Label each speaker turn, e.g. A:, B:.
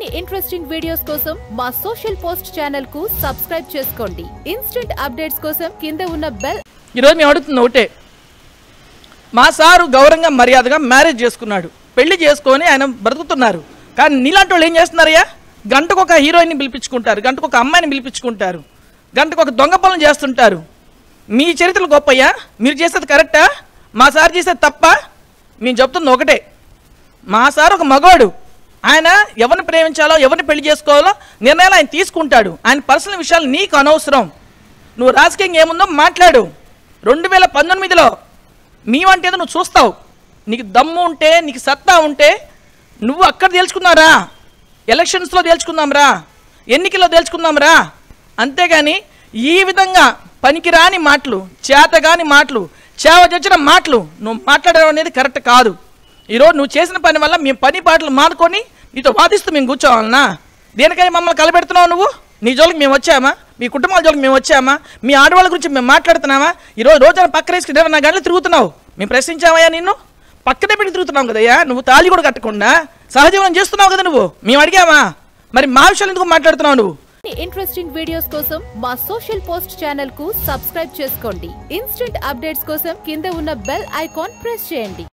A: Interesting videos కోసం మా social post channel కు సబ్స్క్రైబ్ చేసుకోండి. ఇన్స్టెంట్ అప్డేట్స్ కోసం కింద ఉన్న బెల్.
B: ఈ రోజు మేము అడుగుతున్న ఒకటే, మా సారు గౌరవంగా మర్యాదగా మ్యారేజ్ చేసుకున్నాడు, పెళ్లి చేసుకొని ఆయన బ్రతుకుతున్నారు. కానీ నీలాంటి వాళ్ళు ఏం చేస్తున్నారయ్యా? గంటకు ఒక హీరోయిన్ని పిలిపించుకుంటారు, గంటకు ఒక అమ్మాయిని పిలిపించుకుంటారు, గంటకు ఒక దొంగ పనులు చేస్తుంటారు. మీ చరిత్రలు గొప్పయ్యా? మీరు చేసేది కరెక్టా? మా సార్ చేసేది తప్ప? మేము చెప్తుంది ఒకటే, మా సార్ ఒక మగవాడు. ఆయన ఎవరిని ప్రేమించాలో ఎవరిని పెళ్లి చేసుకోవాలో నిర్ణయాలు ఆయన తీసుకుంటాడు. ఆయన పర్సనల్ విషయాలు నీకు అనవసరం. నువ్వు రాజకీయంగా ఏముందో మాట్లాడు. 2019లో మేమంటే నువ్వు చూస్తావు. నీకు దమ్ము ఉంటే, నీకు సత్తా ఉంటే నువ్వు అక్కడ తేల్చుకున్నారా, ఎలక్షన్స్లో తేల్చుకుందాంరా, ఎన్నికల్లో తేల్చుకుందాంరా. అంతేగాని ఈ విధంగా పనికిరాని మాటలు, చేతగాని మాటలు, చేవజొచ్చిన మాటలు నువ్వు మాట్లాడడం అనేది కరెక్ట్ కాదు. ఈరోజు నువ్వు చేసిన పని వల్ల మేము పని పాటలు మానుకొని నీతో వాదిస్తూ మేము కూర్చోవాలన్నా? దేనికై మమ్మల్ని కలబెడుతున్నావు నువ్వు? నీ జోలికి మేము వచ్చామా? మీ కుటుంబాల జోలికి మేము వచ్చామా? మీ ఆడవాళ్ళ గురించి మేము మాట్లాడుతున్నామా? ఈరోజు రోజున పక్కన వేసుకుని 24 గంటలు తిరుగుతున్నావు. మేము ప్రశ్నించామయ్యా నిన్ను? పక్కనే పెట్టి తిరుగుతున్నావు కదయ్యా. నువ్వు తాళి కూడా కట్టకుండా సహజీవనం చేస్తున్నావు కదా నువ్వు. మేము అడిగామా? మరి మా విషయాలు ఎందుకు మాట్లాడుతున్నావు నువ్వు?
A: ఇంట్రెస్టింగ్ వీడియోస్ కోసం మా సోషల్ పోస్ట్ ఛానల్ కు సబ్స్క్రైబ్ చేసుకోండి. ఇన్స్టెంట్ అప్డేట్స్ కోసం కింద ఉన్న బెల్ ఐకాన్ ప్రెస్ చేయండి.